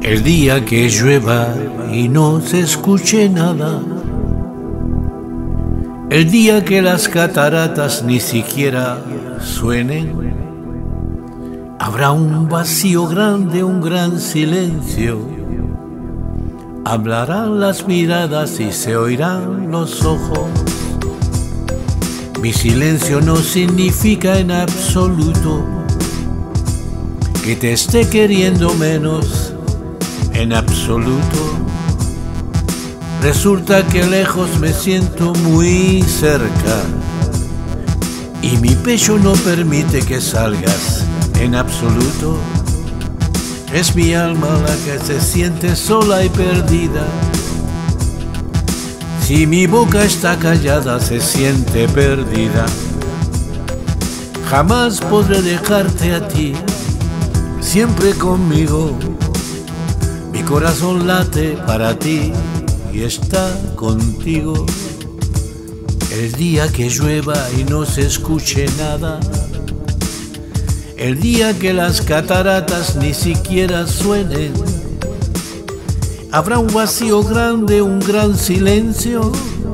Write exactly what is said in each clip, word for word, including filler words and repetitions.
El día que llueva y no se escuche nada, el día que las cataratas ni siquiera suenen, habrá un vacío grande, un gran silencio. Hablarán las miradas y se oirán los ojos. Mi silencio no significa en absoluto que te esté queriendo menos, en absoluto. Resulta que lejos me siento muy cerca y mi pecho no permite que salgas, en absoluto. Es mi alma la que se siente sola y perdida. Si mi boca está callada, se siente perdida. Jamás podré dejarte a ti, siempre conmigo. Mi corazón late para ti y está contigo. El día que llueva y no se escuche nada, el día que las cataratas ni siquiera suenen, habrá un vacío grande, un gran silencio.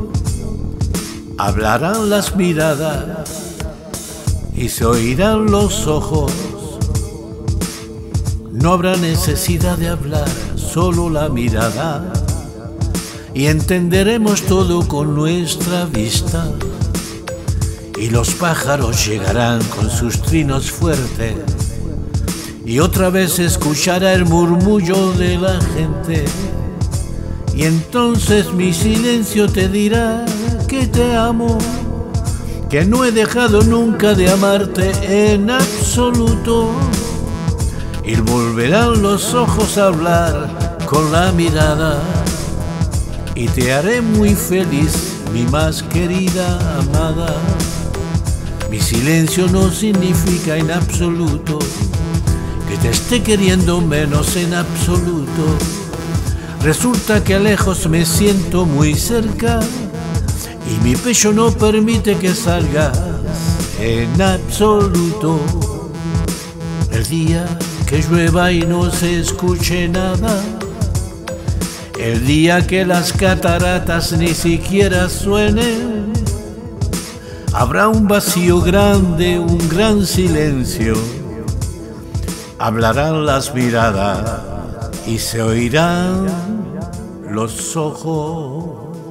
Hablarán las miradas y se oirán los ojos. No habrá necesidad de hablar, solo la mirada, y entenderemos todo con nuestra vista. Y los pájaros llegarán con sus trinos fuertes, y otra vez se escuchará el murmullo de la gente. Y entonces mi silencio te dirá que te amo, que no he dejado nunca de amarte en absoluto. Y volverán los ojos a hablar con la mirada, y te haré muy feliz, mi más querida amada. Mi silencio no significa en absoluto que te esté queriendo menos, en absoluto. Resulta que lejos me siento muy cerca y mi pecho no permite que salgas, en absoluto. El día que llueva y no se escuche nada, el día que las cataratas ni siquiera suenen, habrá un vacío grande, un gran silencio. Hablarán las miradas y se oirán los ojos.